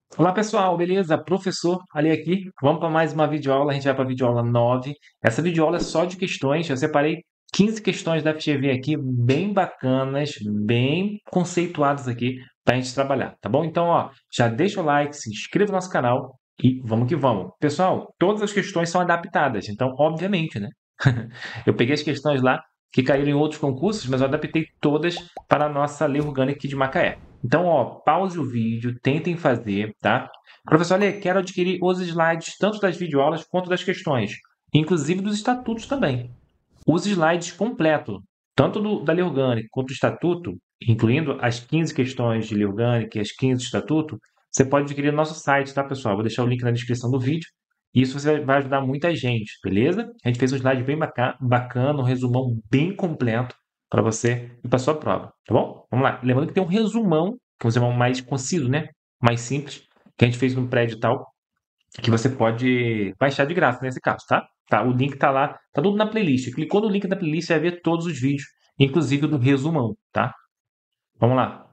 Olá pessoal, beleza? Professor Ali aqui. Vamos para mais uma videoaula. A gente vai para a videoaula 9. Essa videoaula é só de questões. Eu separei 15 questões da FGV aqui, bem bacanas, bem conceituadas aqui para a gente trabalhar, tá bom? Então, ó, já deixa o like, se inscreva no nosso canal e vamos que vamos. Pessoal, todas as questões são adaptadas, então, obviamente, né? Eu peguei as questões lá que caíram em outros concursos, mas eu adaptei todas para a nossa Lei Orgânica aqui de Macaé. Então, ó, pause o vídeo, tentem fazer, tá? Professor Ale, quero adquirir os slides tanto das videoaulas quanto das questões, inclusive dos estatutos também. Os slides completos, tanto da Lei Orgânica quanto do estatuto, incluindo as 15 questões de Lei Orgânica e as 15 do estatuto, você pode adquirir no nosso site, tá, pessoal? Vou deixar o link na descrição do vídeo. Isso você vai ajudar muita gente, beleza? A gente fez um slide bem bacana, um resumão bem completo para você e para sua prova, tá bom? Vamos lá. Lembrando que tem um resumão, que é um resumão mais conciso, né? Mais simples, que a gente fez no prédio tal, que você pode baixar de graça nesse caso, tá? Tá, o link tá lá, tá tudo na playlist. Clicou no link da playlist, você vai ver todos os vídeos, inclusive o do resumão, tá? Vamos lá.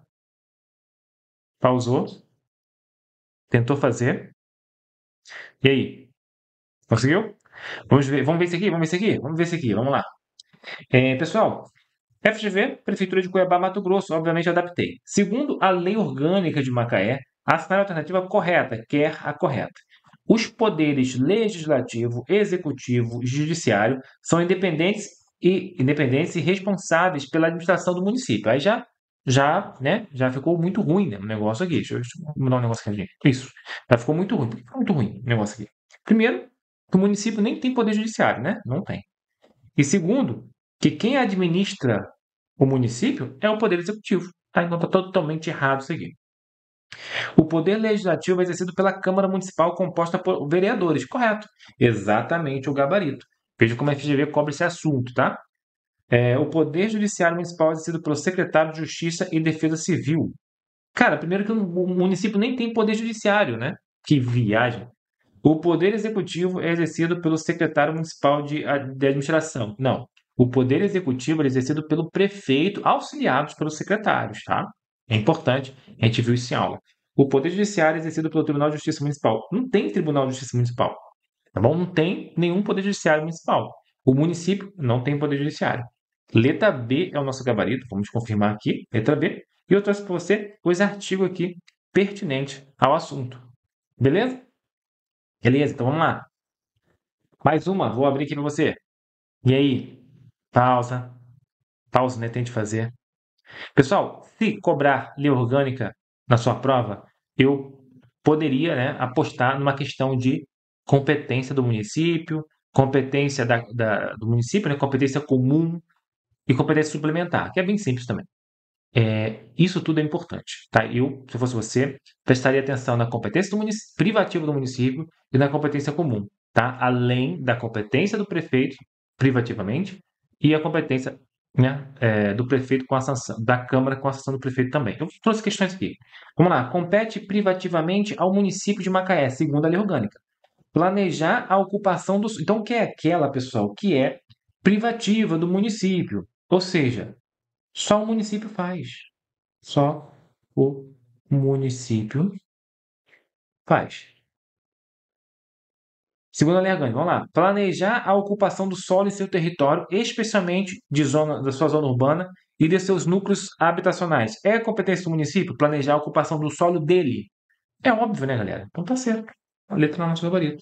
Pausou, tentou fazer. E aí? Conseguiu? Vamos ver isso aqui, vamos ver isso aqui, vamos ver isso aqui, vamos lá. Pessoal, FGV, Prefeitura de Cuiabá, Mato Grosso, obviamente adaptei. Segundo a Lei Orgânica de Macaé, assinar a alternativa correta, quer a correta. Os poderes legislativo, executivo e judiciário são independentes e responsáveis pela administração do município. Aí já ficou muito ruim, né, o negócio aqui. Deixa eu mudar um negócio aqui. Isso. Já ficou muito ruim. Por que ficou muito ruim o negócio aqui? Primeiro, que o município nem tem poder judiciário, né? Não tem. E segundo, que quem administra o município é o poder executivo. Tá? Então está totalmente errado isso aqui. O poder legislativo é exercido pela Câmara Municipal composta por vereadores. Correto. Exatamente o gabarito. Veja como a FGV cobre esse assunto, tá? O poder judiciário municipal é exercido pelo secretário de Justiça e Defesa Civil. Cara, primeiro que o município nem tem poder judiciário, né? Que viagem. O poder executivo é exercido pelo secretário municipal de administração. Não. O poder executivo é exercido pelo prefeito, auxiliados pelos secretários, tá? É importante, a gente viu isso em aula. O poder judiciário é exercido pelo Tribunal de Justiça Municipal. Não tem Tribunal de Justiça Municipal, tá bom? Não tem nenhum poder judiciário municipal. O município não tem poder judiciário. Letra B é o nosso gabarito, vamos confirmar aqui, letra B. E eu trouxe para você os artigos aqui pertinentes ao assunto. Beleza? Beleza, então vamos lá. Mais uma, vou abrir aqui para você. E aí? Pausa. Pausa, né? Tente fazer. Pessoal, se cobrar lei orgânica na sua prova, eu poderia, né, apostar numa questão de competência do município, competência do município, né, competência comum e competência suplementar, que é bem simples também. Isso tudo é importante, tá? Eu, se fosse você, prestaria atenção na competência privativa do município e na competência comum, tá? Além da competência do prefeito privativamente e a competência, né, do prefeito com a sanção, da Câmara com a sanção do prefeito também. Eu trouxe questões aqui. Vamos lá. Compete privativamente ao município de Macaé, segundo a lei orgânica. Planejar a ocupação do. Então, o que é aquela, pessoal, que é privativa do município? Ou seja, só o município faz. Só o município faz. Segunda lei orgânica, vamos lá. Planejar a ocupação do solo em seu território, especialmente da sua zona urbana e de seus núcleos habitacionais. É competência do município planejar a ocupação do solo dele? É óbvio, né, galera? Então tá certo. A letra no nosso gabarito.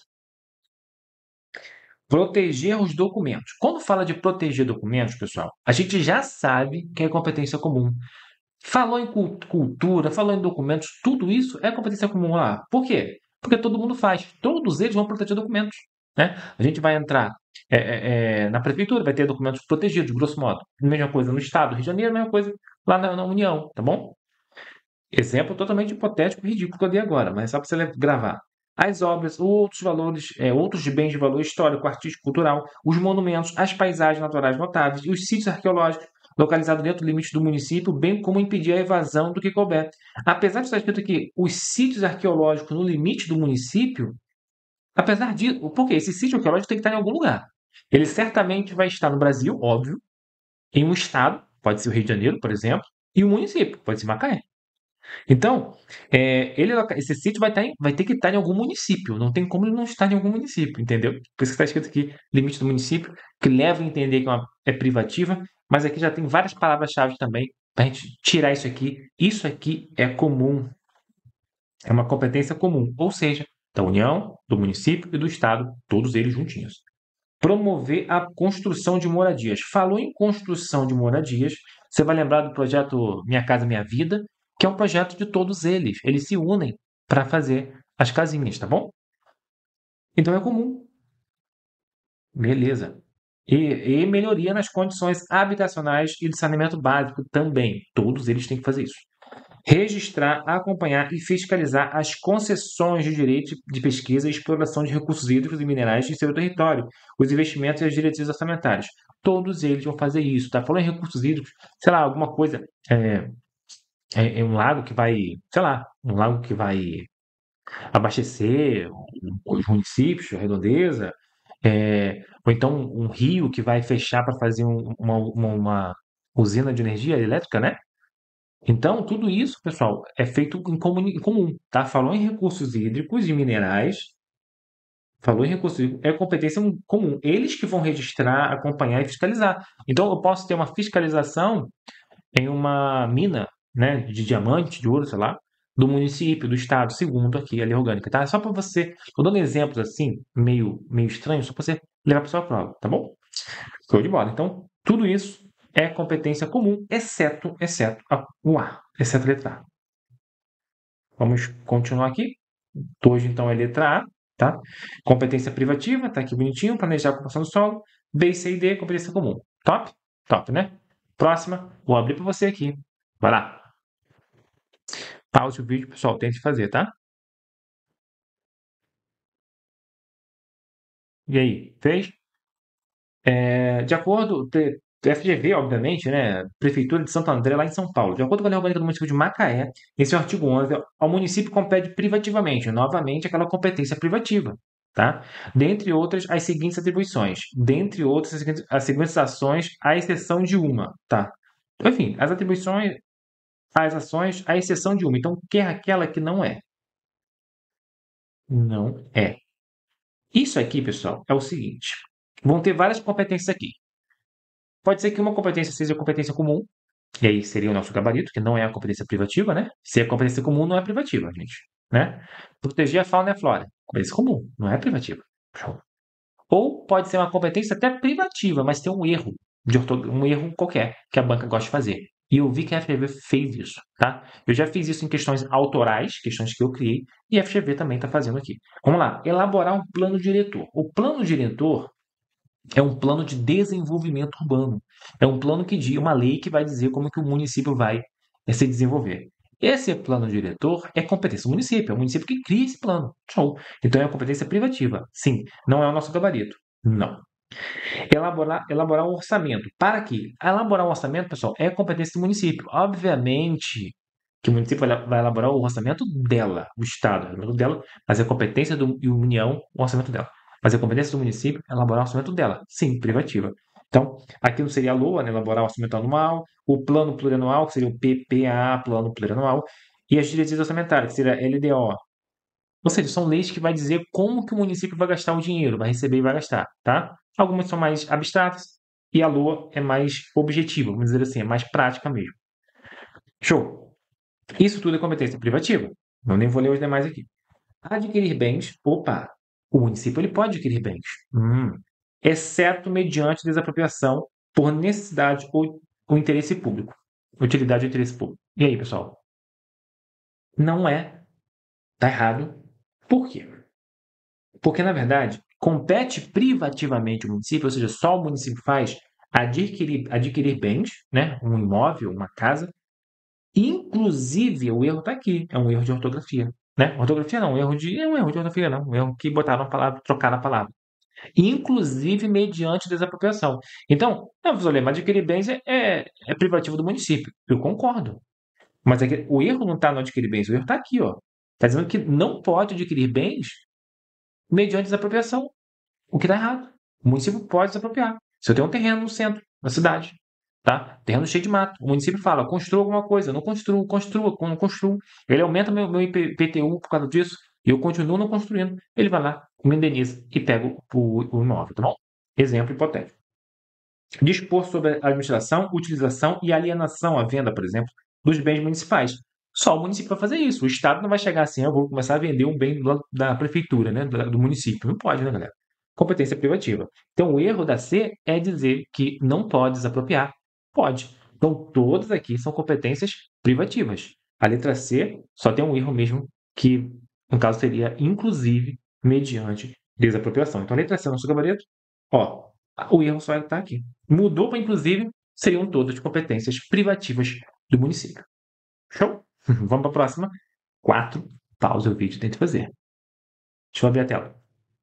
Proteger os documentos. Quando fala de proteger documentos, pessoal, a gente já sabe que é competência comum. Falou em cultura, falou em documentos, tudo isso é competência comum lá. Por quê? Porque todo mundo faz. Todos eles vão proteger documentos. Né? A gente vai entrar na prefeitura, vai ter documentos protegidos, grosso modo. Mesma coisa no estado, Rio de Janeiro, mesma coisa lá na União, tá bom? Exemplo totalmente hipotético e ridículo que eu dei agora, mas só para você gravar. As obras, outros valores, outros bens de valor histórico, artístico, cultural, os monumentos, as paisagens naturais notáveis e os sítios arqueológicos localizados dentro do limite do município, bem como impedir a evasão do que couber. Apesar de estar escrito aqui os sítios arqueológicos no limite do município, apesar disso, porque esse sítio arqueológico tem que estar em algum lugar. Ele certamente vai estar no Brasil, óbvio, em um estado, pode ser o Rio de Janeiro, por exemplo, e um município, pode ser Macaé. Então, esse sítio vai ter que estar em algum município. Não tem como ele não estar em algum município, entendeu? Por isso que está escrito aqui, limite do município, que leva a entender que é privativa, mas aqui já tem várias palavras-chave também para a gente tirar isso aqui. Isso aqui é comum, é uma competência comum, ou seja, da União, do município e do Estado, todos eles juntinhos. Promover a construção de moradias. Falou em construção de moradias, você vai lembrar do projeto Minha Casa Minha Vida, que é um projeto de todos eles. Eles se unem para fazer as casinhas, tá bom? Então é comum. Beleza. E melhoria nas condições habitacionais e de saneamento básico também. Todos eles têm que fazer isso. Registrar, acompanhar e fiscalizar as concessões de direito de pesquisa e exploração de recursos hídricos e minerais de seu território, os investimentos e as diretrizes orçamentárias. Todos eles vão fazer isso, tá? Falando em recursos hídricos, sei lá, alguma coisa, é, é um lago que vai, sei lá, um lago que vai abastecer os municípios, a redondeza, ou então um rio que vai fechar para fazer uma usina de energia elétrica, né? Então, tudo isso, pessoal, é feito em comum, tá? Falou em recursos hídricos e minerais, falou em recursos hídricos, é competência comum. Eles que vão registrar, acompanhar e fiscalizar. Então, eu posso ter uma fiscalização em uma mina, né, de diamante, de ouro, sei lá, do município, do estado, segundo aqui a lei orgânica, tá? Só para você, tô dando exemplos assim, meio estranhos, só para você levar para sua prova, tá bom? Show de bola. Então, tudo isso é competência comum, exceto o A, exceto a letra A. Vamos continuar aqui. Hoje, então, é letra A, tá? Competência privativa, tá aqui bonitinho, planejar a ocupação do solo. B, C e D, competência comum. Top? Top, né? Próxima, vou abrir para você aqui. Vai lá. Pause o vídeo, pessoal, tente fazer, tá? E aí, fez? De acordo, FGV, obviamente, né? Prefeitura de Santo André, lá em São Paulo. De acordo com a lei orgânica do município de Macaé, esse artigo 11, ao município compete privativamente, novamente, aquela competência privativa, tá? Dentre outras, as seguintes atribuições. Dentre outras, as seguintes ações, à exceção de uma, tá? Enfim, as atribuições, as ações, à exceção de uma. Então, que é aquela que não é? Não é. Isso aqui, pessoal, é o seguinte. Vão ter várias competências aqui. Pode ser que uma competência seja competência comum, e aí seria o nosso gabarito, que não é a competência privativa, né? Se é competência comum, não é privativa, gente, né? Proteger a fauna e a flora. Competência comum, não é privativa. Show. Ou pode ser uma competência até privativa, mas tem um erro, um erro qualquer, que a banca gosta de fazer. E eu vi que a FGV fez isso, tá? Eu já fiz isso em questões autorais, questões que eu criei, e a FGV também está fazendo aqui. Vamos lá, elaborar um plano diretor. O plano diretor é um plano de desenvolvimento urbano. É um plano que diz, uma lei que vai dizer como que o município vai se desenvolver. Esse plano diretor é competência do município, é o município que cria esse plano. Show. Então é uma competência privativa. Sim, não é o nosso gabarito. Não. Elaborar um orçamento. Para quê? Elaborar um orçamento, pessoal, é competência do município. Obviamente que o município vai elaborar o orçamento dela, o Estado, o orçamento dela, mas é competência do e União o orçamento dela. Mas é competência do município elaborar o orçamento dela. Sim, privativa. Então, aqui não seria a LOA, né, elaborar o orçamento anual, o plano plurianual, que seria o PPA, plano plurianual, e as diretrizes orçamentárias, que seria a LDO. Ou seja, são leis que vai dizer como que o município vai gastar o dinheiro, vai receber e vai gastar, tá? Algumas são mais abstratas e a LOA é mais objetiva, vamos dizer assim, é mais prática mesmo. Show. Isso tudo é competência privativa. Eu nem vou ler os demais aqui. Adquirir bens. Opa! O município ele pode adquirir bens. Exceto mediante desapropriação por necessidade ou interesse público. Utilidade ou interesse público. E aí, pessoal? Não é. Tá errado. Por quê? Porque, na verdade, compete privativamente ao município, ou seja, só o município faz adquirir bens, né? Um imóvel, uma casa. Inclusive, o erro está aqui, é um erro de ortografia. Né? Ortografia não, é um erro de ortografia não, um erro que botaram a palavra, trocaram a palavra. Inclusive mediante desapropriação. Então, professor Lema, adquirir bens é privativo do município. Eu concordo. Mas o erro não está no adquirir bens, o erro está aqui, ó. Está dizendo que não pode adquirir bens mediante desapropriação. O que está errado. O município pode desapropriar. Se eu tenho um terreno no centro, na cidade, tá? Terreno cheio de mato. O município fala, construa alguma coisa, não construo, construa, não construo. Ele aumenta meu IPTU por causa disso, e eu continuo não construindo. Ele vai lá, me indeniza e pega o imóvel, tá bom? Exemplo hipotético. Dispor sobre a administração, utilização e alienação à venda, por exemplo, dos bens municipais. Só o município vai fazer isso. O Estado não vai chegar assim, eu vou começar a vender um bem da prefeitura, né, do município. Não pode, né, galera? Competência privativa. Então, o erro da C é dizer que não pode desapropriar. Pode. Então, todas aqui são competências privativas. A letra C só tem um erro mesmo, que, no caso, seria inclusive mediante desapropriação. Então, a letra C no nosso gabarito, ó, o erro só está aqui. Mudou para inclusive, seriam todas competências privativas do município. Show? Vamos para a próxima. 4. Pausa o vídeo e tente fazer. Deixa eu abrir a tela.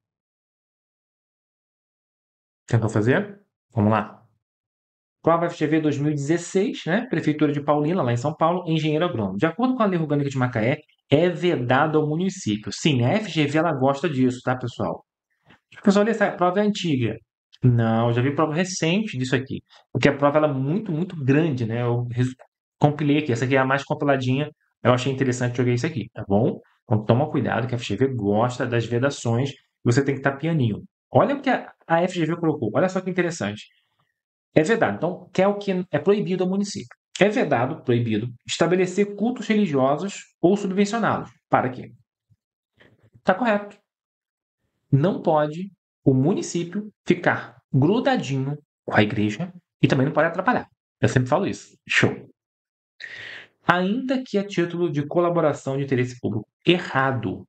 Tentou fazer? Vamos lá. Prova FGV 2016, né? Prefeitura de Paulínia, lá em São Paulo, engenheiro agrônomo. De acordo com a Lei Orgânica de Macaé, é vedado ao município. Sim, a FGV ela gosta disso, tá, pessoal? O pessoal, olha, essa prova é antiga. Não, eu já vi prova recente disso aqui. Porque a prova ela é muito, muito grande, né? Eu compilei aqui. Essa aqui é a mais compiladinha. Eu achei interessante jogar isso aqui, tá bom? Então toma cuidado que a FGV gosta das vedações. Você tem que estar pianinho. Olha o que a FGV colocou. Olha só que interessante. É vedado. Então, que é o que é proibido ao município. É vedado, proibido, estabelecer cultos religiosos ou subvencioná-los. Para quê? Está correto. Não pode o município ficar grudadinho com a igreja e também não pode atrapalhar. Eu sempre falo isso. Show. Ainda que a título de colaboração de interesse público errado,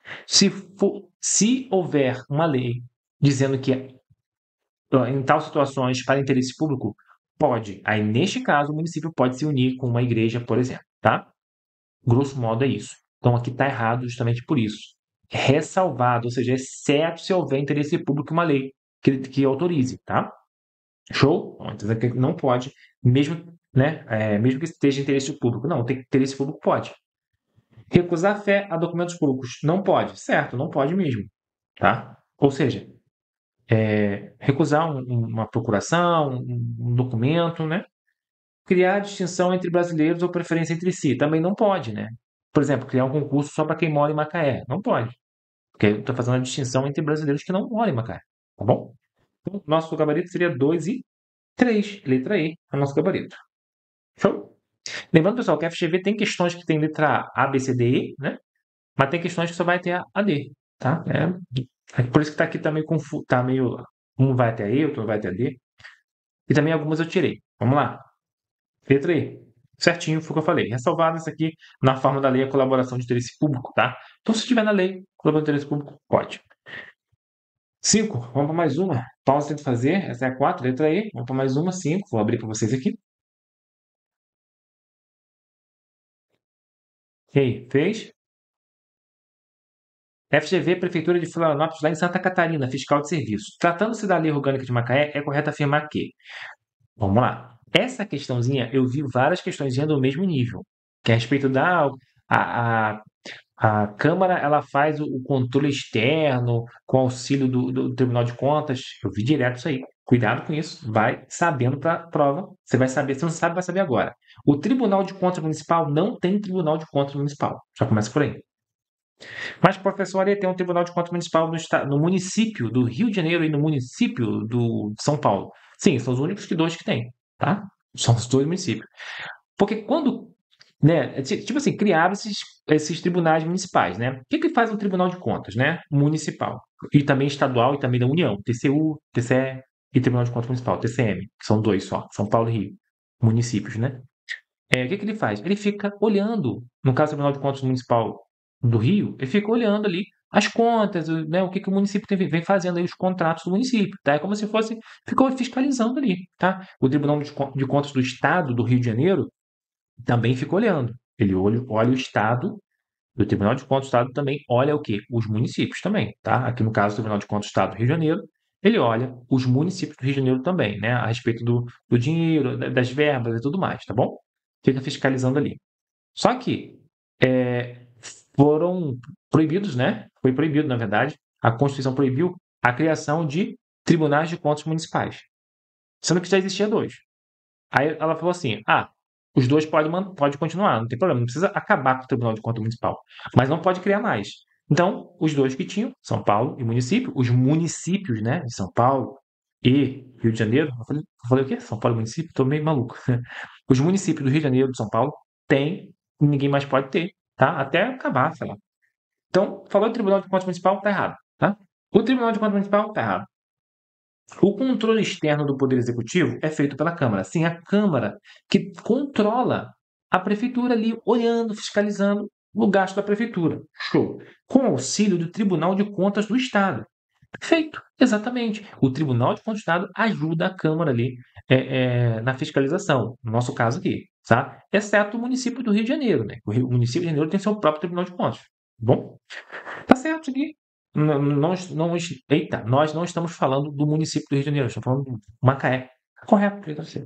se houver uma lei dizendo que em tal situações para interesse público, pode. Aí, neste caso, o município pode se unir com uma igreja, por exemplo, tá? Grosso modo é isso. Então, aqui está errado justamente por isso. Ressalvado, ou seja, exceto se houver interesse público em uma lei que autorize, tá? Show? Então, aqui não pode, mesmo, né, mesmo que esteja interesse público. Não, tem interesse público, pode. Recusar fé a documentos públicos. Não pode. Certo, não pode mesmo. Tá? Ou seja, recusar uma procuração, um documento, né? Criar distinção entre brasileiros ou preferência entre si. Também não pode, né? Por exemplo, criar um concurso só para quem mora em Macaé. Não pode. Porque eu estou fazendo a distinção entre brasileiros que não moram em Macaé. Tá bom? Então, nosso gabarito seria 2 e 3. Letra E é o nosso gabarito. Show? Lembrando, pessoal, que a FGV tem questões que tem letra A, B, C, D, E, né? Mas tem questões que só vai ter a D, tá? Por isso que tá aqui tá meio confuso, tá meio... Um vai até a E, outro vai até a D. E também algumas eu tirei. Vamos lá. Letra E. Certinho, foi o que eu falei. Ressalvado isso aqui na forma da lei a colaboração de interesse público, tá? Então, se tiver na lei, colaboração de interesse público, pode. 5. Vamos para mais uma. Pausa tenta fazer. Essa é a 4, letra E. Vamos para mais uma, 5. Vou abrir para vocês aqui. E aí, fez? FGV, Prefeitura de Florianópolis, lá em Santa Catarina, fiscal de serviço. Tratando-se da Lei Orgânica de Macaé, é correto afirmar que... Vamos lá. Essa questãozinha, eu vi várias questõezinhas do mesmo nível, que é a respeito da... A, a Câmara, ela faz o controle externo com auxílio do Tribunal de Contas. Eu vi direto isso aí. Cuidado com isso. Vai sabendo para a prova. Você vai saber. Se não sabe, vai saber agora. O Tribunal de Contas Municipal não tem Tribunal de Contas Municipal. Já começa por aí. Mas, professor, ele tem um Tribunal de Contas Municipal no município do Rio de Janeiro e no município do São Paulo. Sim, são os únicos dois que tem, tá? São os dois municípios. Porque quando, né, tipo assim, criaram esses tribunais municipais, né? O que que faz um Tribunal de Contas, né? Municipal. E também estadual e também da União. TCU, TCE e Tribunal de Contas Municipal, TCM, que são dois só, São Paulo e Rio, municípios, né? O que que ele faz? Ele fica olhando, no caso do Tribunal de Contas Municipal do Rio, ele fica olhando ali as contas, né, o que que o município vem fazendo aí, os contratos do município, tá? É como se fosse, ficou fiscalizando ali, tá? O Tribunal de Contas do Estado do Rio de Janeiro também fica olhando. Ele olha o Estado, o Tribunal de Contas do Estado também olha o quê? Os municípios também, tá? Aqui no caso do Tribunal de Contas do Estado do Rio de Janeiro, ele olha os municípios do Rio de Janeiro também, né? A respeito do dinheiro, das verbas e tudo mais, tá bom? Fica fiscalizando ali. Só que é, foram proibidos, né? Foi proibido, na verdade, a Constituição proibiu a criação de tribunais de contas municipais, sendo que já existia dois. Aí ela falou assim: os dois podem continuar, não tem problema, não precisa acabar com o Tribunal de Contas Municipal, mas não pode criar mais. Então, os dois que tinham, São Paulo e município, os municípios, né, de São Paulo e Rio de Janeiro, eu falei o quê? São Paulo e município? Tô meio maluco. Os municípios do Rio de Janeiro e de São Paulo têm, ninguém mais pode ter, tá? Até acabar, sei lá. Então, falou o Tribunal de Contas Municipal, tá errado, tá? O Tribunal de Contas Municipal tá errado. O controle externo do Poder Executivo é feito pela Câmara. Sim, a Câmara que controla a Prefeitura ali, olhando, fiscalizando o gasto da Prefeitura. Show. Com auxílio do Tribunal de Contas do Estado. Perfeito, exatamente. O Tribunal de Contas do Estado ajuda a Câmara ali na fiscalização, no nosso caso aqui, tá? Exceto o município do Rio de Janeiro, né? O município de Janeiro tem seu próprio Tribunal de Contas. Bom, tá certo isso aqui. Eita, nós não estamos falando do município do Rio de Janeiro, estamos falando do Macaé. Correto, letra C.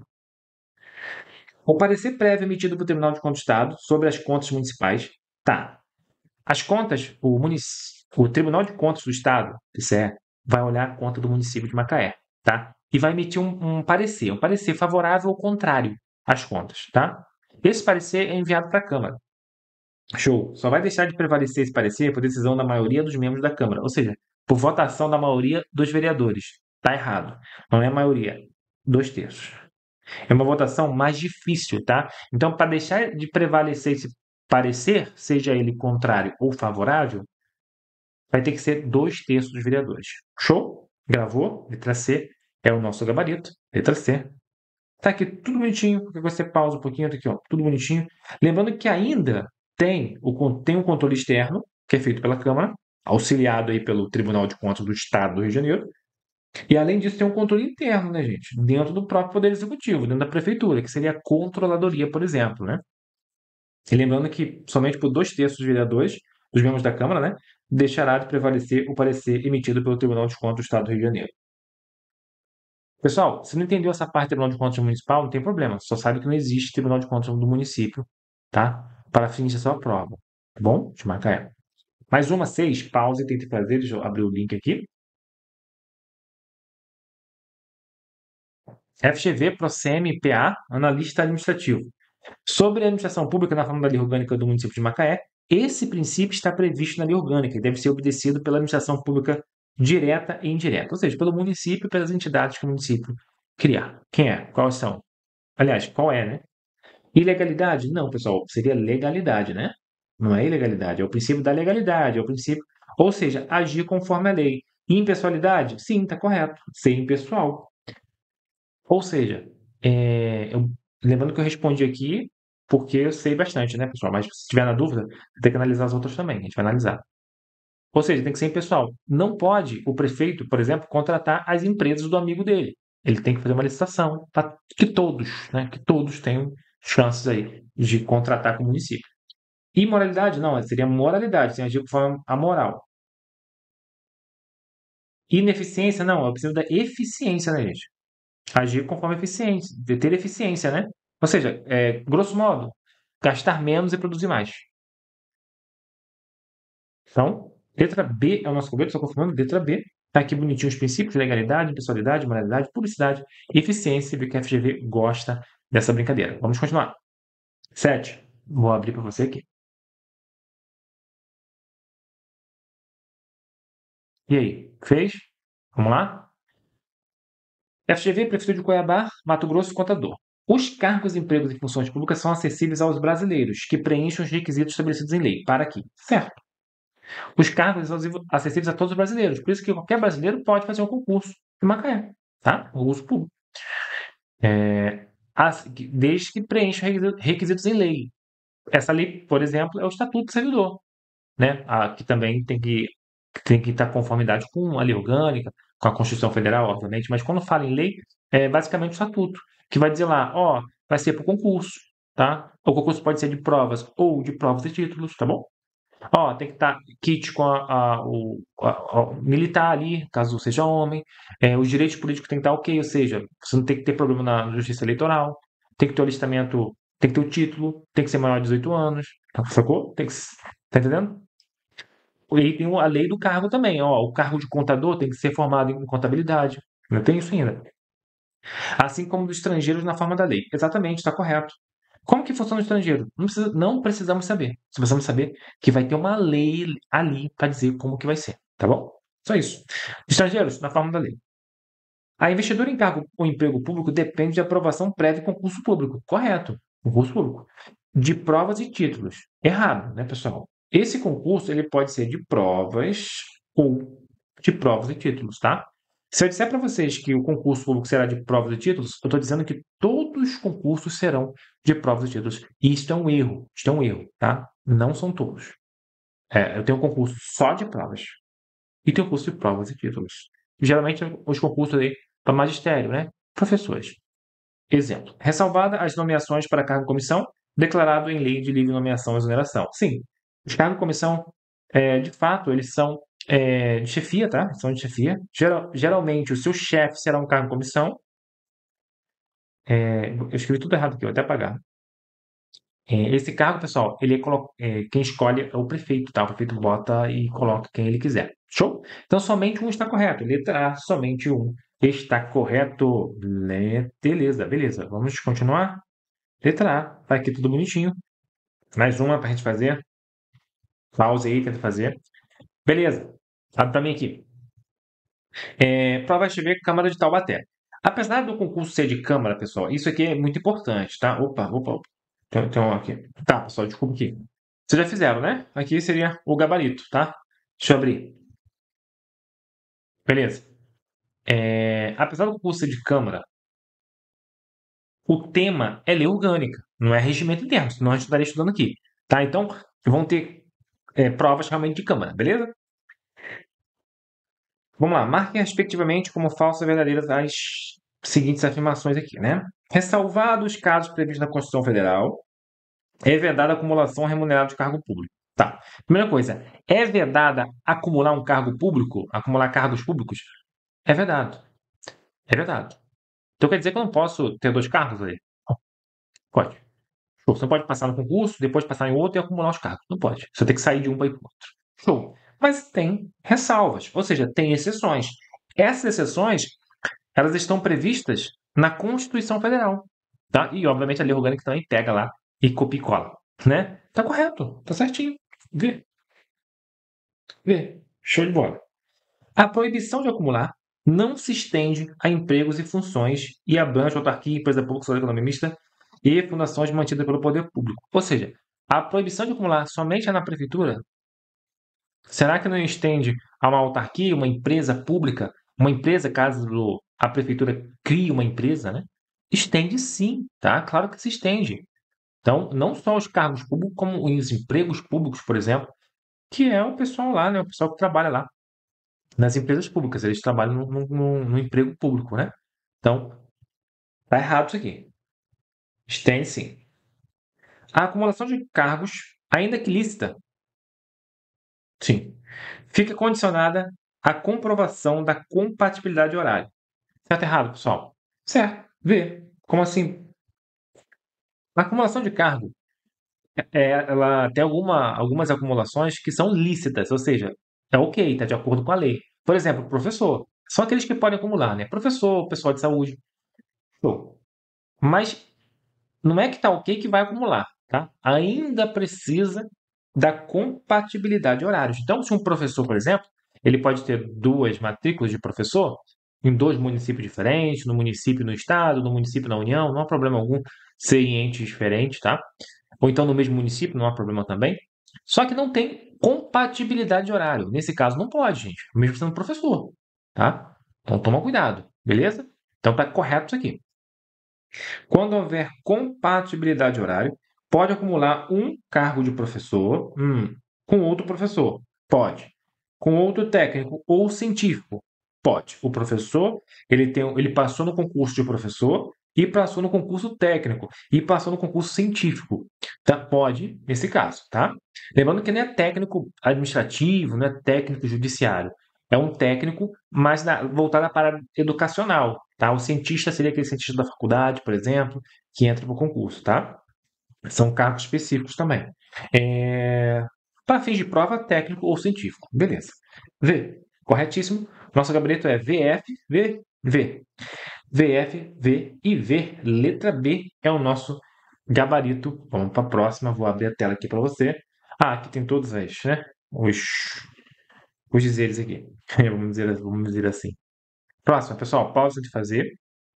O parecer prévio emitido pelo Tribunal de Contas do Estado sobre as contas municipais. Tá. As contas, o Tribunal de Contas do Estado, TCE, vai olhar a conta do município de Macaé, tá? E vai emitir um parecer favorável ou contrário às contas, tá? Esse parecer é enviado para a Câmara. Show. Só vai deixar de prevalecer esse parecer por decisão da maioria dos membros da Câmara, ou seja, por votação da maioria dos vereadores. Tá errado. Não é a maioria. 2/3. É uma votação mais difícil, tá? Então, para deixar de prevalecer esse parecer, seja ele contrário ou favorável, vai ter que ser 2/3 dos vereadores. Show? Gravou? Letra C é o nosso gabarito. Letra C. Tá aqui tudo bonitinho, porque você pausa um pouquinho, tá aqui, ó, tudo bonitinho. Lembrando que ainda tem um controle externo, que é feito pela Câmara, auxiliado aí pelo Tribunal de Contas do Estado do Rio de Janeiro. E além disso, tem um controle interno, né, gente? Dentro do próprio Poder Executivo, dentro da Prefeitura, que seria a controladoria, por exemplo, né? E lembrando que somente por 2/3 dos vereadores, dos membros da Câmara, né, deixará de prevalecer o parecer emitido pelo Tribunal de Contas do Estado do Rio de Janeiro. Pessoal, se não entendeu essa parte do Tribunal de Contas Municipal, não tem problema. Só sabe que não existe Tribunal de Contas do município, tá? Para fins de sua prova. Tá bom? Deixa eu marcar ela. Mais uma, 6. Pause e tente fazer. Deixa eu abrir o link aqui. FGV, PROCEM, PA, analista administrativo. Sobre a administração pública na forma da Lei Orgânica do município de Macaé, esse princípio está previsto na Lei Orgânica e deve ser obedecido pela administração pública direta e indireta, ou seja, pelo município e pelas entidades que o município criar. Quem é? Quais são? Aliás, qual é, né? Ilegalidade? Não, pessoal, seria legalidade, né? Não é ilegalidade, é o princípio da legalidade, é o princípio, ou seja, agir conforme a lei. Impessoalidade? Sim, está correto, ser impessoal. Ou seja, lembrando que eu respondi aqui porque eu sei bastante, né, pessoal? Mas se tiver na dúvida, tem que analisar as outras também, a gente vai analisar. Ou seja, tem que ser impessoal. Não pode o prefeito, por exemplo, contratar as empresas do amigo dele. Ele tem que fazer uma licitação para que todos, né, que todos tenham chances aí de contratar com o município. Imoralidade, não, seria moralidade, sem agir de forma amoral. Ineficiência, não, eu preciso da eficiência, né, gente? Agir conforme eficiência, de ter eficiência, né? Ou seja, grosso modo, gastar menos e produzir mais. Então, letra B é o nosso convite, estou confirmando, letra B. Tá aqui bonitinho os princípios, legalidade, pessoalidade, moralidade, publicidade, eficiência, e que a FGV gosta dessa brincadeira. Vamos continuar. 7. Vou abrir para você aqui. E aí, fez? Vamos lá? FGV, Prefeitura de Cuiabá, Mato Grosso, Contador. Os cargos, empregos e funções públicas são acessíveis aos brasileiros que preenchem os requisitos estabelecidos em lei. Para aqui. Certo. Os cargos são acessíveis a todos os brasileiros. Por isso que qualquer brasileiro pode fazer um concurso em Macaé. Tá? Um concurso público. Desde que preencha requisitos em lei. Essa lei, por exemplo, é o Estatuto do Servidor, né? Que também tem que estar em conformidade com a lei orgânica, com a Constituição Federal, obviamente, mas quando fala em lei, é basicamente o Estatuto, que vai dizer lá, ó, vai ser por concurso, tá? O concurso pode ser de provas ou de provas e títulos, tá bom? Ó, tem que estar kit com o militar ali, caso seja homem. Os direitos políticos tem que estar ok, ou seja, você não tem que ter problema na justiça eleitoral. Tem que ter o alistamento, tem que ter o título, tem que ser maior de 18 anos. Sacou? Tá entendendo? E tem a lei do cargo também, ó. O cargo de contador tem que ser formado em contabilidade. Não tem isso ainda. assim como dos estrangeiros na forma da lei. Exatamente, está correto. Como que funciona o estrangeiro? Não precisamos saber. Só precisamos saber que vai ter uma lei ali para dizer como que vai ser, tá bom? Só isso. Estrangeiros, na forma da lei. A investidura em cargo ou emprego público depende de aprovação prévia em concurso público. Correto. Concurso público. De provas e títulos. Errado, né, pessoal? Esse concurso ele pode ser de provas ou de provas e títulos, tá? Se eu disser para vocês que o concurso público será de provas e títulos, eu estou dizendo que todos os concursos serão de provas e títulos. E isto é um erro. Isto é um erro, tá? Não são todos. Eu tenho um concurso só de provas e tenho um curso de provas e títulos. Geralmente, os concursos aí para magistério, né? Professores. Exemplo. Ressalvada as nomeações para cargo de comissão, declarado em lei de livre nomeação e exoneração. Sim, os cargos de comissão, de fato, eles são de chefia, tá? São de chefia. Geralmente, o seu chefe será um cargo de comissão. Eu escrevi tudo errado aqui, vou até apagar. Esse cargo, pessoal, quem escolhe é o prefeito, tá? O prefeito bota e coloca quem ele quiser. Show? Então, somente um está correto. Letra A, somente um está correto. Beleza, beleza. Vamos continuar? Letra A, tá aqui tudo bonitinho. Mais uma para a gente fazer. Pause aí, tenta fazer. Beleza. Tá também aqui. Prova HV Câmara de Taubaté. Apesar do concurso ser de Câmara, pessoal, isso aqui é muito importante, tá? Opa, opa, opa. Tem um aqui. Tá, pessoal, desculpa aqui. Vocês já fizeram, né? Aqui seria o gabarito, tá? Deixa eu abrir. Beleza. Apesar do concurso ser de Câmara, o tema é lei orgânica, não é regimento interno, senão a gente estaria estudando aqui, tá? Então, vão ter provas realmente de Câmara, beleza? Vamos lá, marquem respectivamente como falsas e verdadeiras as seguintes afirmações aqui, né? Ressalvados os casos previstos na Constituição Federal, é vedada a acumulação remunerada de cargo público. Tá. Primeira coisa, é vedada acumular um cargo público, acumular cargos públicos? É vedado. É vedado. Então quer dizer que eu não posso ter dois cargos aí? Pode. Show. Você não pode passar no concurso, depois passar em outro e acumular os cargos. Não pode. Você tem que sair de um para ir para o outro. Show. Mas tem ressalvas, ou seja, tem exceções. Essas exceções, elas estão previstas na Constituição Federal, tá? E, obviamente, a lei orgânica também pega lá e copia e cola, né? Tá correto, tá certinho. Vê, vê. Show de bola. A proibição de acumular não se estende a empregos e funções e abrange autarquia, empresa pública, sociedade economia mista e fundações mantidas pelo poder público. Ou seja, a proibição de acumular somente é na prefeitura? Será que não estende a uma autarquia, uma empresa pública, uma empresa, caso a prefeitura crie uma empresa, né? Estende sim, tá? Claro que se estende. Então, não só os cargos públicos, como os empregos públicos, por exemplo, que é o pessoal lá, né? O pessoal que trabalha lá nas empresas públicas, eles trabalham no emprego público, né? Então, tá errado isso aqui. Estende sim. A acumulação de cargos, ainda que lícita, sim, fica condicionada à comprovação da compatibilidade horária. Certo ou errado, pessoal? Certo. Vê. Como assim? A acumulação de cargo, ela tem algumas acumulações que são lícitas, ou seja, é ok, está de acordo com a lei. Por exemplo, professor. São aqueles que podem acumular, né? Professor, pessoal de saúde. Show. Mas não é que está ok que vai acumular, tá? Ainda precisa da compatibilidade de horários. Então, se um professor, por exemplo, ele pode ter duas matrículas de professor em dois municípios diferentes, no município no estado, no município na União, não há problema algum ser em entes diferentes, tá? Ou então no mesmo município, não há problema também. Só que não tem compatibilidade de horário. Nesse caso, não pode, gente, mesmo sendo professor, tá? Então, toma cuidado, beleza? Então, tá correto isso aqui. Quando houver compatibilidade de horário, pode acumular um cargo de professor com outro professor. Pode. Com outro técnico ou científico. Pode. O professor, ele passou no concurso de professor e passou no concurso técnico e passou no concurso científico. Tá? Pode, nesse caso, tá? Lembrando que não é técnico administrativo, não é técnico judiciário. É um técnico mais voltado para educacional, tá? O cientista seria aquele cientista da faculdade, por exemplo, que entra para o concurso, tá? São cargos específicos também. Para fins de prova, técnico ou científico. Beleza. V. Corretíssimo. Nosso gabarito é VF, V, V. VF, V e V. Letra B é o nosso gabarito. Vamos para a próxima. Vou abrir a tela aqui para você. Aqui tem todos né, os dizeres aqui. Vamos dizer assim. Próxima, pessoal. Pausa de fazer.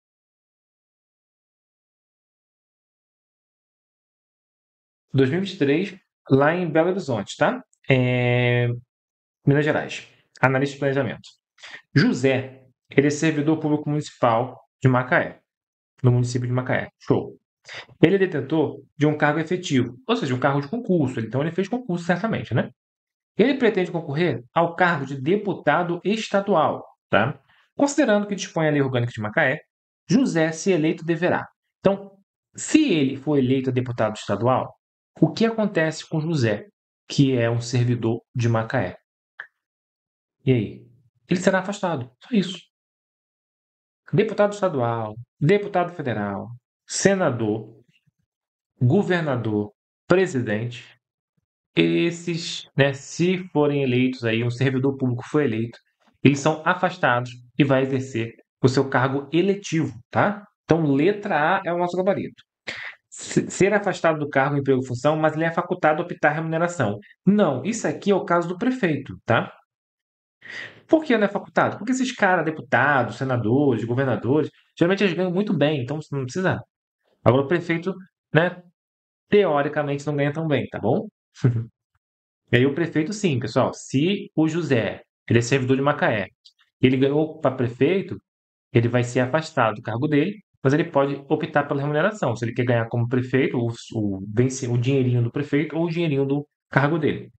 2023, lá em Belo Horizonte, tá? Minas Gerais. Analista de planejamento. José, ele é servidor público municipal de Macaé, no município de Macaé. Show. Ele é detentor de um cargo efetivo, ou seja, um cargo de concurso. Então, ele fez concurso certamente, né? Ele pretende concorrer ao cargo de deputado estadual, tá? Considerando que dispõe a Lei Orgânica de Macaé, José, se eleito, deverá. Então, se ele for eleito deputado estadual, o que acontece com José, que é um servidor de Macaé? E aí? Ele será afastado. Só isso. Deputado estadual, deputado federal, senador, governador, presidente, esses, né, se forem eleitos aí, um servidor público foi eleito, eles são afastados e vai exercer o seu cargo eletivo, tá? Então, letra A é o nosso gabarito. Ser afastado do cargo, emprego ou função, mas ele é facultado a optar a remuneração. Não, isso aqui é o caso do prefeito, tá? Por que não é facultado? Porque esses caras, deputados, senadores, governadores, geralmente eles ganham muito bem, então você não precisa. Agora o prefeito, né, teoricamente não ganha tão bem, tá bom? E aí o prefeito, sim, pessoal. Se o José, ele é servidor de Macaé, ele ganhou para prefeito, ele vai ser afastado do cargo dele, mas ele pode optar pela remuneração. Se ele quer ganhar como prefeito, o dinheirinho do prefeito ou o dinheirinho do cargo dele.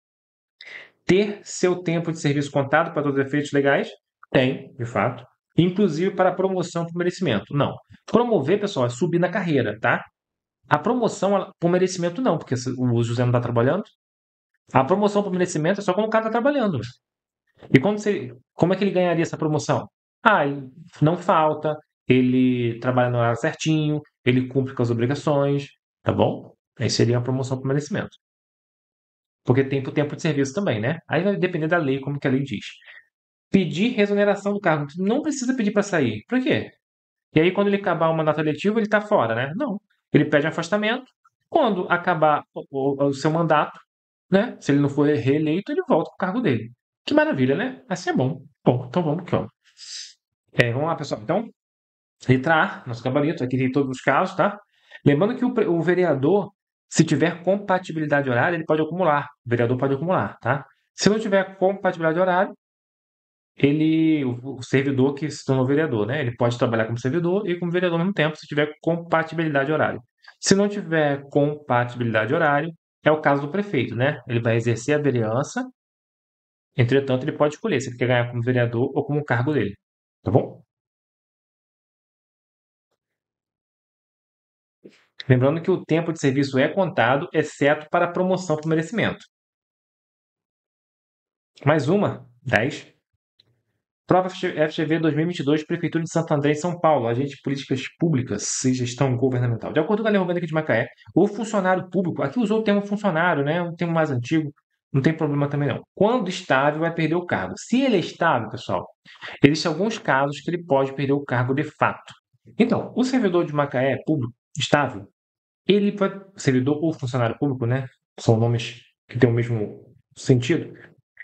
Ter seu tempo de serviço contado para todos os efeitos legais? Tem, de fato. Inclusive para promoção por merecimento. Não. Promover, pessoal, é subir na carreira, tá? A promoção por merecimento não, porque o José não está trabalhando. A promoção por merecimento é só quando o cara está trabalhando. E como é que ele ganharia essa promoção? Ele não falta, ele trabalha no horário certinho, ele cumpre com as obrigações, tá bom? Aí seria a promoção por merecimento. Porque tem por tempo de serviço também, né? Aí vai depender da lei, como que a lei diz. Pedir exoneração do cargo. Não precisa pedir para sair. Por quê? E aí, quando ele acabar o mandato eletivo, ele está fora, né? Não. Ele pede afastamento. Quando acabar o seu mandato, né? Se ele não for reeleito, ele volta para o cargo dele. Que maravilha, né? Assim é bom. Bom, então vamos aqui, ó. Vamos lá, pessoal. Então, letra A, nosso gabarito, aqui tem todos os casos, tá? Lembrando que o vereador, se tiver compatibilidade horária, ele pode acumular. O vereador pode acumular, tá? Se não tiver compatibilidade horária, o servidor que se tornou vereador, né? Ele pode trabalhar como servidor e como vereador ao mesmo tempo, se tiver compatibilidade horária. Se não tiver compatibilidade horária, é o caso do prefeito, né? Ele vai exercer a vereança, entretanto, ele pode escolher se ele quer ganhar como vereador ou como cargo dele, tá bom? Lembrando que o tempo de serviço é contado, exceto para a promoção por merecimento. Mais uma, 10. Prova FGV 2022, Prefeitura de Santo André, em São Paulo, agente de políticas públicas e gestão governamental. De acordo com a Lei Orgânica de Macaé, o funcionário público, aqui usou o termo funcionário, né? Um termo mais antigo, não tem problema também não. Quando estável, vai perder o cargo. Se ele é estável, pessoal, existem alguns casos que ele pode perder o cargo de fato. Então, o servidor de Macaé público, estável, ele pode, servidor ou funcionário público, né? São nomes que têm o mesmo sentido.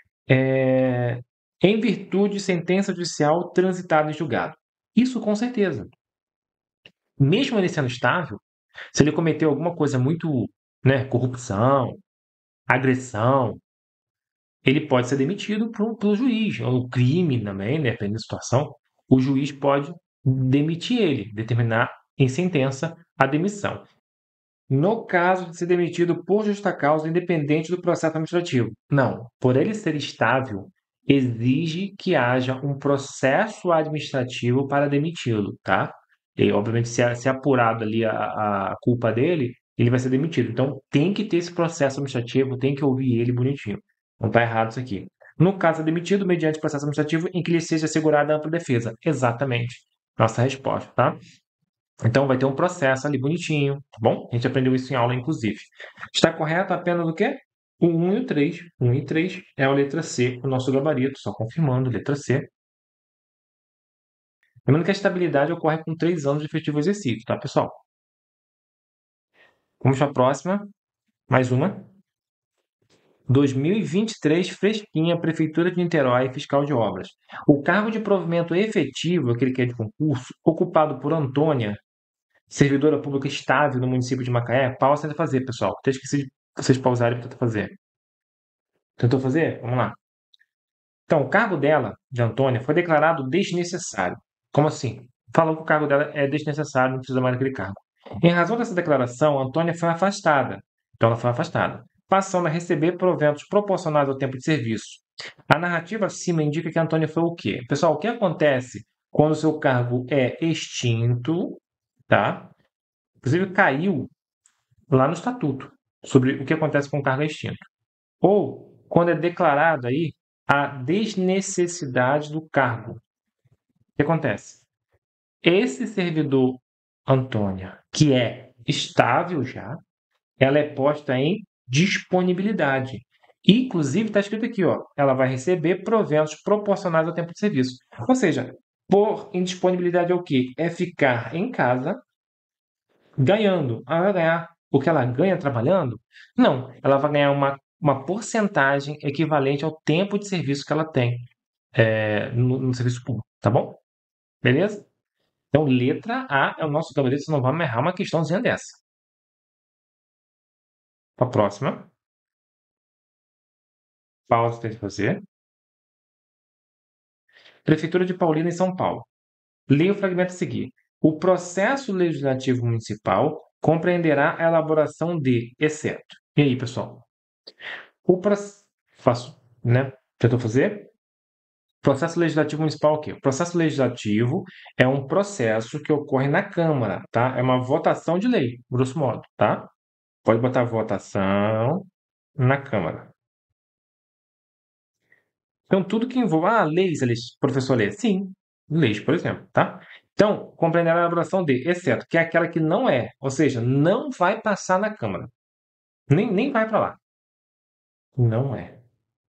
Em virtude de sentença judicial transitada em julgado. Isso com certeza. Mesmo ele sendo estável, se ele cometeu alguma coisa muito, né, corrupção, agressão, ele pode ser demitido pelo juiz. O crime também, né, dependendo da situação, o juiz pode demitir ele, determinar em sentença a demissão. No caso de ser demitido por justa causa, independente do processo administrativo. Não, por ele ser estável, exige que haja um processo administrativo para demiti-lo, tá? E, obviamente, se apurado ali a culpa dele, ele vai ser demitido. Então, tem que ter esse processo administrativo, tem que ouvir ele bonitinho. Não está errado isso aqui. No caso, é demitido mediante processo administrativo em que lhe seja assegurada a ampla defesa. Exatamente. Nossa resposta, tá? Então vai ter um processo ali bonitinho, tá bom? A gente aprendeu isso em aula, inclusive. Está correto apenas o quê? O 1 e o 3. 1 e 3 é a letra C, o nosso gabarito, só confirmando, letra C. Lembrando que a estabilidade ocorre com 3 anos de efetivo exercício, tá, pessoal? Vamos para a próxima. Mais uma. 2023, fresquinha, Prefeitura de Niterói, fiscal de obras. O cargo de provimento efetivo, aquele que é de concurso, ocupado por Antônia, servidora pública estável no município de Macaé, pausa tenta fazer, pessoal. Até esqueci de vocês pausarem para tentar fazer. Tentou fazer? Vamos lá. Então, o cargo dela, de Antônia, foi declarado desnecessário. Como assim? Falou que o cargo dela é desnecessário, não precisa mais daquele cargo. Em razão dessa declaração, Antônia foi afastada. Então, ela foi afastada, passando a receber proventos proporcionais ao tempo de serviço. A narrativa acima indica que Antônia foi o quê? Pessoal, o que acontece quando o seu cargo é extinto, tá? Inclusive, caiu lá no estatuto sobre o que acontece com o cargo extinto. Ou quando é declarado aí a desnecessidade do cargo. O que acontece? Esse servidor, Antônia, que é estável já, ela é posta em disponibilidade. Inclusive, está escrito aqui, ó, ela vai receber proventos proporcionais ao tempo de serviço. Ou seja, por indisponibilidade é o quê? É ficar em casa ganhando. Ela vai ganhar o que ela ganha trabalhando? Não, ela vai ganhar uma porcentagem equivalente ao tempo de serviço que ela tem no serviço público, tá bom? Beleza? Então, letra A é o nosso gabarito, senão vamos errar uma questãozinha dessa. Para a próxima. Pausa tem que fazer. Prefeitura de Paulínia, em São Paulo. Leia o fragmento a seguir. O processo legislativo municipal compreenderá a elaboração de, exceto. E aí, pessoal? Faço, né? Tentou fazer? Processo legislativo municipal é o quê? O processo legislativo é um processo que ocorre na Câmara, tá? É uma votação de lei, grosso modo, tá? Pode botar votação na Câmara. Então, tudo que envolve... Ah, leis, professor lê. Sim, leis, por exemplo, tá? Então, compreender a elaboração de, exceto, que é aquela que não é, ou seja, não vai passar na Câmara. Nem vai para lá. Não é.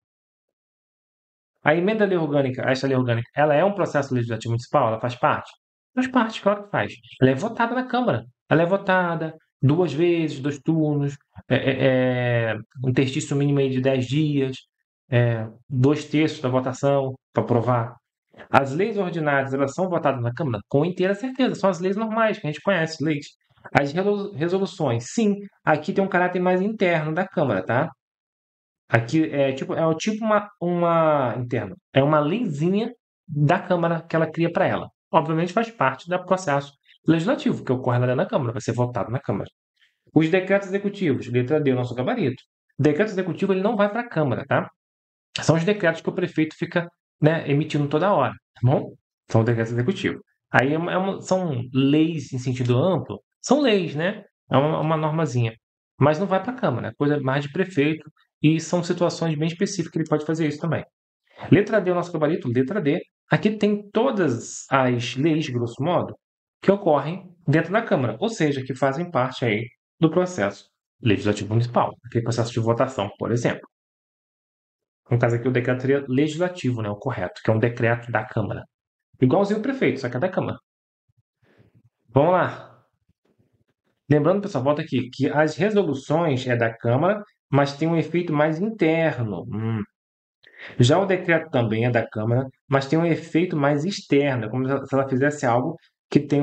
A emenda lei orgânica, esta lei orgânica, ela é um processo legislativo municipal? Ela faz parte? Faz parte, claro que faz. Ela é votada na Câmara. Ela é votada 2 vezes, 2 turnos, um interstício mínimo aí de 10 dias, 2/3 da votação para aprovar. As leis ordinárias, elas são votadas na Câmara? Com inteira certeza. São as leis normais que a gente conhece, leis. As resoluções, sim. Aqui tem um caráter mais interno da Câmara, tá? Aqui é tipo uma interna. É uma leizinha da Câmara que ela cria para ela. Obviamente faz parte do processo legislativo que ocorre lá dentro da Câmara, vai ser votado na Câmara. Os decretos executivos, letra D, o nosso gabarito. Decreto executivo ele não vai para a Câmara, tá? São os decretos que o prefeito fica, né, emitindo toda hora, tá bom? São os decretos executivos. Aí são leis em sentido amplo, são leis, né? É uma normazinha. Mas não vai para a Câmara, é coisa mais de prefeito, e são situações bem específicas que ele pode fazer isso também. Letra D, o nosso gabarito, letra D. Aqui tem todas as leis, grosso modo, que ocorrem dentro da Câmara, ou seja, que fazem parte aí do processo legislativo municipal, aquele processo de votação, por exemplo. No caso aqui, o decreto seria legislativo, né? O correto, que é um decreto da Câmara. Igualzinho o prefeito, só que é da Câmara. Vamos lá. Lembrando, pessoal, volta aqui, que as resoluções é da Câmara, mas tem um efeito mais interno. Já o decreto também é da Câmara, mas tem um efeito mais externo, é como se ela fizesse algo que tem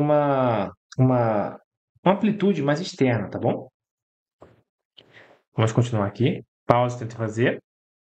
uma amplitude mais externa, tá bom? Vamos continuar aqui. Pausa, tenta fazer.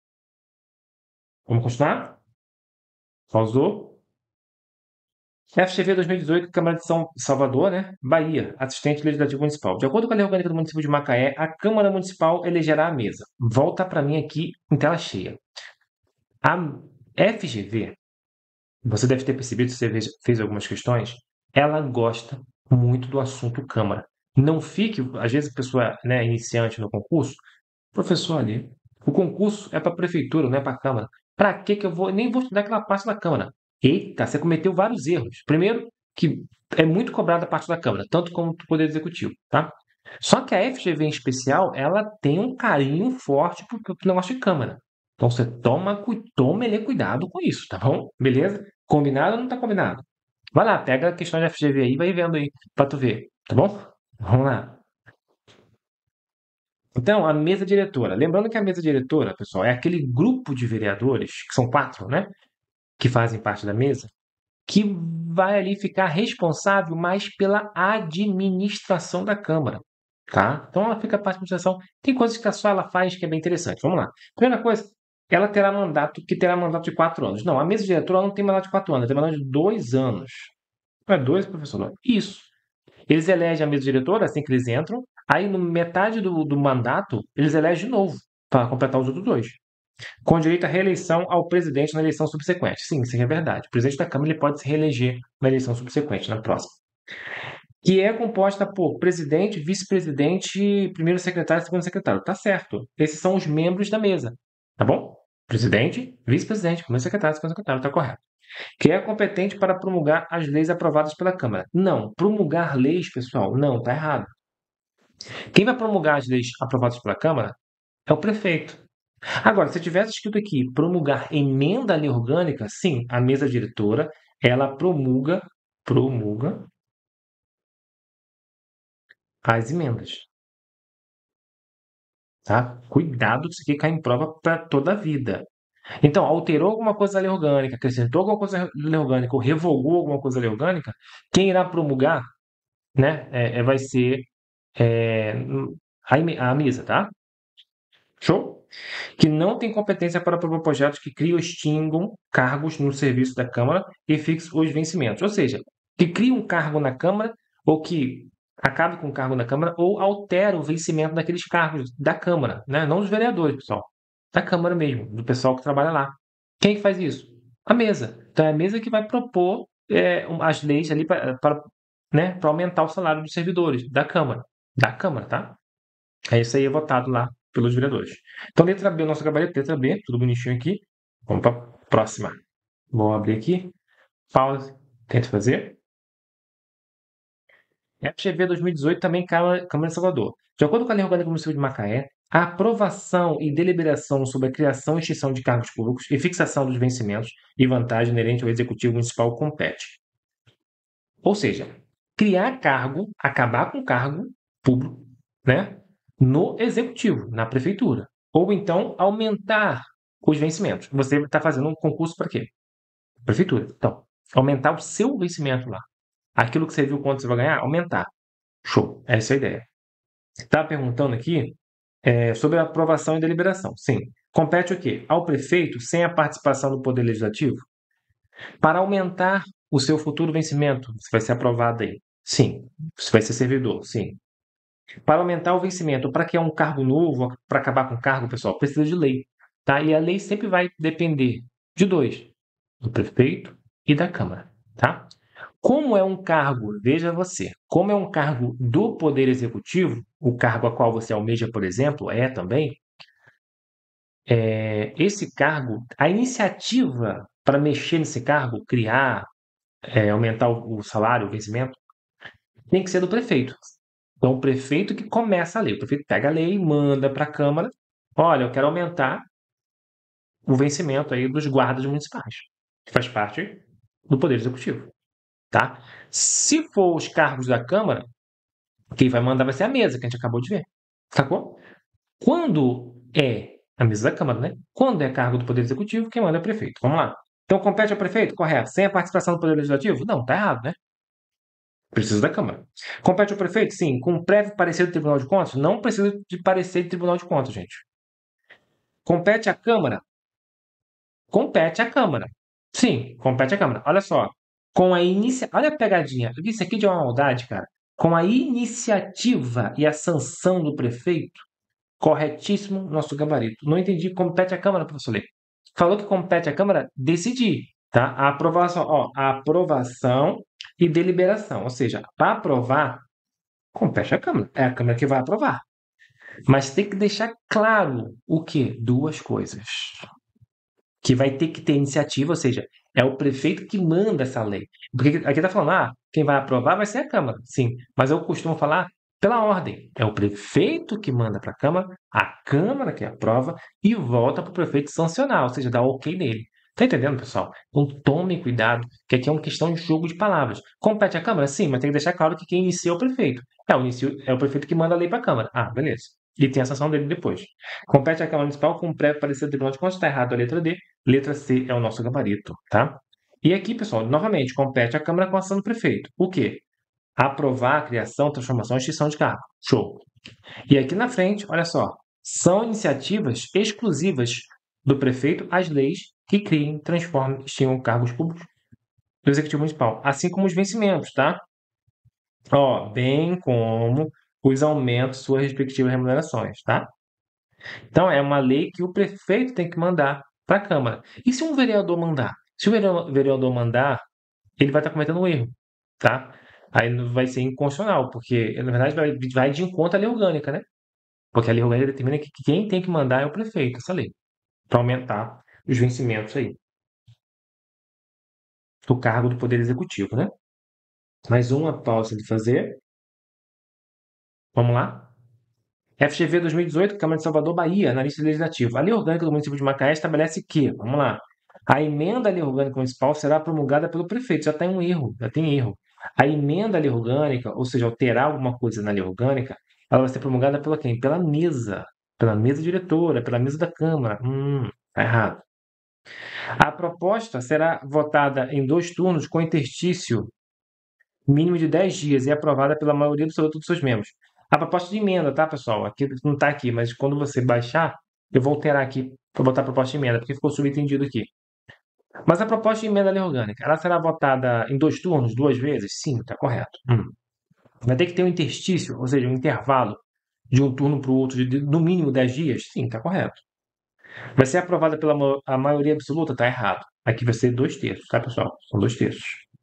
Vamos continuar? Pausou. FGV 2018, Câmara de São Salvador, né? Bahia, assistente legislativo municipal. De acordo com a lei orgânica do município de Macaé, a Câmara Municipal elegerá a mesa. Volta para mim aqui em tela cheia. A FGV, você deve ter percebido, se você fez algumas questões, ela gosta muito do assunto Câmara. Não fique, às vezes a pessoa é, né, iniciante no concurso, professor ali, o concurso é para a prefeitura, não é para a Câmara. Para que eu vou, nem vou estudar aquela parte da Câmara? Eita, você cometeu vários erros. Primeiro, que é muito cobrada a parte da Câmara, tanto como do Poder Executivo, tá? Só que a FGV em especial, ela tem um carinho forte pro negócio de Câmara. Então você toma cuidado com isso, tá bom? Beleza? Combinado ou não tá combinado? Vai lá, pega a questão de FGV aí e vai vendo aí pra tu ver, tá bom? Vamos lá. Então, a mesa diretora. Lembrando que a mesa diretora, pessoal, é aquele grupo de vereadores, que são 4, né? Que fazem parte da mesa, que vai ali ficar responsável mais pela administração da Câmara, tá? Então ela fica parte da administração. Tem coisas que só ela faz que é bem interessante. Vamos lá. Primeira coisa, ela terá mandato de 4 anos. Não, a mesa diretora não tem mandato de 4 anos, ela tem mandato de 2 anos. Não é 2, professor? Não. Isso. Eles elegem a mesa diretora assim que eles entram, aí no metade do mandato, eles elegem de novo, para completar os outros 2. Com direito à reeleição ao presidente na eleição subsequente. Sim, isso é verdade. O presidente da Câmara ele pode se reeleger na eleição subsequente, na próxima. Que é composta por presidente, vice-presidente, primeiro secretário e segundo secretário. Tá certo. Esses são os membros da mesa. Tá bom? Presidente, vice-presidente, primeiro secretário, segundo secretário. Tá correto. Que é competente para promulgar as leis aprovadas pela Câmara. Não. Promulgar leis, pessoal, não, tá errado. Quem vai promulgar as leis aprovadas pela Câmara é o prefeito. Agora, se tivesse escrito aqui promulgar emenda à lei orgânica, sim, a mesa diretora, ela promulga as emendas, tá? Cuidado, isso aqui cai em prova para toda a vida. Então, alterou alguma coisa na lei orgânica, acrescentou alguma coisa na lei orgânica, ou revogou alguma coisa na lei orgânica, quem irá promulgar, né, vai ser é, a mesa, tá? Show? Que não tem competência para aprovar projetos que criam ou extingam cargos no serviço da Câmara e fixem os vencimentos. Ou seja, que cria um cargo na Câmara ou que acabe com o cargo na Câmara ou altera o vencimento daqueles cargos da Câmara, né? Não dos vereadores, pessoal. Da Câmara mesmo, do pessoal que trabalha lá. Quem que faz isso? A mesa. Então é a mesa que vai propor as leis ali para né, para aumentar o salário dos servidores da Câmara. Da Câmara, tá? É isso aí, é votado lá pelos vereadores. Então, letra B, o nosso gabarito, letra B, tudo bonitinho aqui. Vamos para a próxima. Vou abrir aqui, pause, tento fazer. FGV 2018 também Câmara de Salvador. De acordo com a Lei Orgânica Municipal de Macaé, a aprovação e deliberação sobre a criação e extinção de cargos públicos e fixação dos vencimentos e vantagens inerentes ao Executivo Municipal compete. Ou seja, criar cargo, acabar com cargo público, né, no Executivo, na Prefeitura. Ou então aumentar os vencimentos. Você está fazendo um concurso para quê? Prefeitura. Então, aumentar o seu vencimento lá. Aquilo que você viu quanto você vai ganhar, aumentar. Show. Essa é a ideia. Está perguntando aqui sobre a aprovação e deliberação. Sim. Compete o quê? Ao prefeito, sem a participação do Poder Legislativo, para aumentar o seu futuro vencimento. Você vai ser aprovado aí. Sim. Você vai ser servidor. Sim. Para aumentar o vencimento, para criar um cargo novo, para acabar com o cargo, pessoal, precisa de lei. Tá? E a lei sempre vai depender de 2, do prefeito e da Câmara. Tá? Como é um cargo, veja você, como é um cargo do Poder Executivo, o cargo a qual você almeja, por exemplo, é também, esse cargo, a iniciativa para mexer nesse cargo, criar, aumentar o salário, o vencimento, tem que ser do prefeito. Então, o prefeito que começa a lei. O prefeito pega a lei e manda para a Câmara. Olha, eu quero aumentar o vencimento aí dos guardas municipais, que faz parte do Poder Executivo, tá? Se for os cargos da Câmara, quem vai mandar vai ser a mesa, que a gente acabou de ver, sacou? Quando é a mesa da Câmara, né? Quando é cargo do Poder Executivo, quem manda é o prefeito. Vamos lá. Então, compete ao prefeito? Correto. Sem a participação do Poder Legislativo? Não, tá errado, né? Precisa da Câmara. Compete ao prefeito? Sim. Com prévio parecer do Tribunal de Contas? Não precisa de parecer do Tribunal de Contas, gente. Compete à Câmara? Compete à Câmara. Sim, compete à Câmara. Olha só. Olha a pegadinha. Isso aqui de uma maldade, cara. Com a iniciativa e a sanção do prefeito, corretíssimo nosso gabarito. Não entendi. Compete à Câmara, professor Lê. Falou que compete à Câmara decidir, tá? A aprovação, ó, a aprovação e deliberação. Ou seja, para aprovar, compete à Câmara. É a Câmara que vai aprovar. Mas tem que deixar claro o quê? Duas coisas. Que vai ter que ter iniciativa, ou seja, é o prefeito que manda essa lei. Porque aqui está falando, quem vai aprovar vai ser a Câmara. Sim, mas eu costumo falar pela ordem. É o prefeito que manda para a Câmara que aprova e volta para o prefeito sancionar, ou seja, dá o ok nele. Tá entendendo, pessoal? Então tome cuidado, que aqui é uma questão de jogo de palavras. Compete à Câmara? Sim, mas tem que deixar claro que quem inicia é o prefeito. É o prefeito que manda a lei para a Câmara. Ah, beleza. E tem a sanção dele depois. Compete à Câmara Municipal com prévio parecer do Tribunal de Contas, está errado a letra D. Letra C é o nosso gabarito, tá? E aqui, pessoal, novamente, compete à Câmara com a ação do prefeito. O quê? Aprovar a criação, transformação e extinção de cargo. Show. E aqui na frente, olha só, são iniciativas exclusivas do prefeito as leis que criem, transformem e extinguam cargos públicos do Executivo Municipal, assim como os vencimentos, tá? Ó, bem como os aumentos de suas respectivas remunerações, tá? Então, é uma lei que o prefeito tem que mandar para a Câmara. E se um vereador mandar? Se o vereador mandar, ele vai estar cometendo um erro, tá? Aí vai ser inconstitucional, porque, na verdade, vai de encontro à lei orgânica, né? Porque a lei orgânica determina que quem tem que mandar é o prefeito, essa lei, para aumentar os vencimentos aí do cargo do Poder Executivo, né? Mais uma pausa de fazer. Vamos lá? FGV 2018, Câmara de Salvador, Bahia, analista legislativo. A lei orgânica do município de Macaé estabelece que, vamos lá, a emenda à lei orgânica municipal será promulgada pelo prefeito. Já tem um erro, já tem erro. A emenda à lei orgânica, ou seja, alterar alguma coisa na lei orgânica, ela vai ser promulgada pela quem? Pela mesa. Pela mesa diretora, pela mesa da Câmara. Tá errado. A proposta será votada em 2 turnos com interstício mínimo de 10 dias e aprovada pela maioria absoluta dos seus membros. A proposta de emenda, tá, pessoal? Aqui não está aqui, mas quando você baixar, eu vou alterar aqui para botar a proposta de emenda, porque ficou subentendido aqui. Mas a proposta de emenda à lei orgânica, ela será votada em 2 turnos, 2 vezes? Sim, está correto. Vai ter que ter um interstício, ou seja, um intervalo de um turno para o outro de no mínimo 10 dias? Sim, está correto. Vai ser aprovada pela a maioria absoluta? Está errado. Aqui vai ser 2 terços, tá, pessoal? São 2 terços.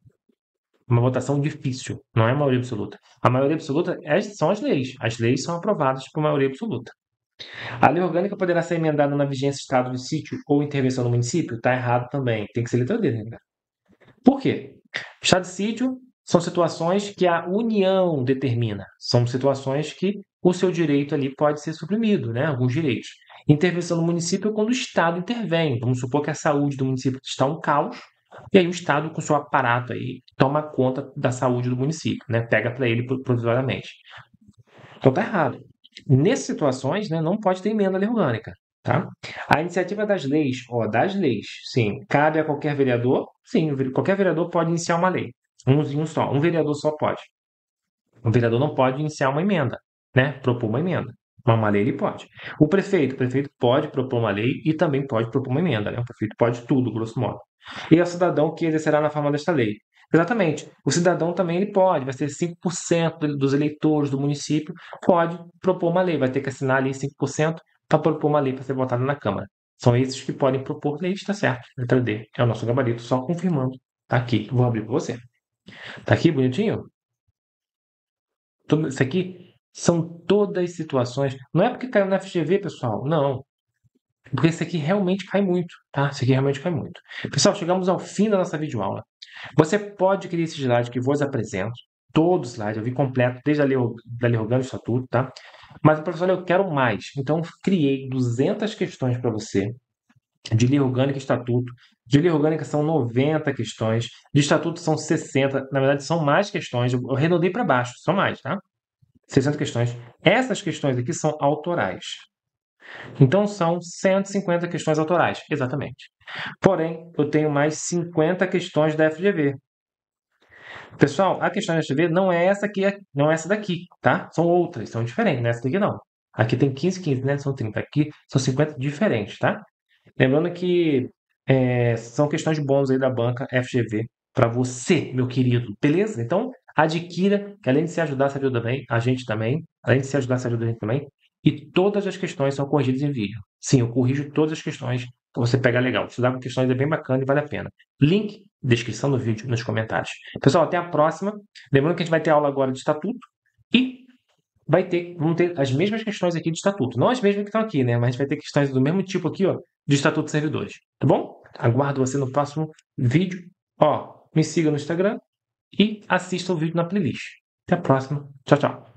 Uma votação difícil, não é a maioria absoluta. A maioria absoluta são as leis. As leis são aprovadas por maioria absoluta. A lei orgânica poderá ser emendada na vigência de estado de sítio ou intervenção no município? Está errado também. Tem que ser letra D, né? Por quê? Estado de sítio são situações que a União determina. São situações que o seu direito ali pode ser suprimido, né? Alguns direitos. Intervenção no município é quando o Estado intervém. Vamos supor que a saúde do município está um caos, e aí o Estado, com seu aparato aí, toma conta da saúde do município, né? Pega para ele provisoriamente. Então tá errado. Nessas situações, né, não pode ter emenda à lei orgânica, tá? A iniciativa das leis, sim, cabe a qualquer vereador? Sim, qualquer vereador pode iniciar uma lei. Um só, um vereador só pode. Um vereador não pode iniciar uma emenda, né? Propor uma emenda. Mas uma lei ele pode. O prefeito pode propor uma lei e também pode propor uma emenda, né? O prefeito pode tudo, grosso modo. E é o cidadão que exercerá na forma desta lei. Exatamente. O cidadão também ele pode, vai ser 5% dos eleitores do município, pode propor uma lei, vai ter que assinar ali 5% para propor uma lei para ser votada na Câmara. São esses que podem propor leis, está certo. Letra D é o nosso gabarito, só confirmando. Tá aqui, vou abrir para você. Tá aqui, bonitinho? Tudo isso aqui são todas situações. Não é porque caiu na FGV, pessoal. Não. Porque isso aqui realmente cai muito, tá? Isso aqui realmente cai muito. Pessoal, chegamos ao fim da nossa videoaula. Você pode criar esse slide que vos apresento. Todo slide, eu vi completo, desde a lei, da lei orgânica do estatuto, tá? Mas, professor, eu quero mais. Então, criei 200 questões para você de lei orgânica e estatuto. De lei orgânica são 90 questões. De estatuto são 60. Na verdade, são mais questões. Eu arredondei para baixo, são mais, tá? 60 questões. Essas questões aqui são autorais. Então, são 150 questões autorais, exatamente. Porém, eu tenho mais 50 questões da FGV. Pessoal, a questão da FGV não é essa aqui, não é essa daqui, tá? São outras, são diferentes, não é essa daqui não. Aqui tem 15, 15, né? São 30. Aqui são 50 diferentes, tá? Lembrando que são questões de bônus aí da banca FGV para você, meu querido, beleza? Então, adquira, que além de se ajudar, se ajuda bem, a gente também. Além de se ajudar, se ajuda a gente também. E todas as questões são corrigidas em vídeo. Sim, eu corrijo todas as questões para você pegar legal. Estudar com questões é bem bacana e vale a pena. Link, descrição do vídeo, nos comentários. Pessoal, até a próxima. Lembrando que a gente vai ter aula agora de estatuto e vão ter as mesmas questões aqui de estatuto. Não as mesmas que estão aqui, né? Mas a gente vai ter questões do mesmo tipo aqui, ó, de estatuto de servidores. Tá bom? Aguardo você no próximo vídeo. Ó, me siga no Instagram e assista o vídeo na playlist. Até a próxima. Tchau, tchau.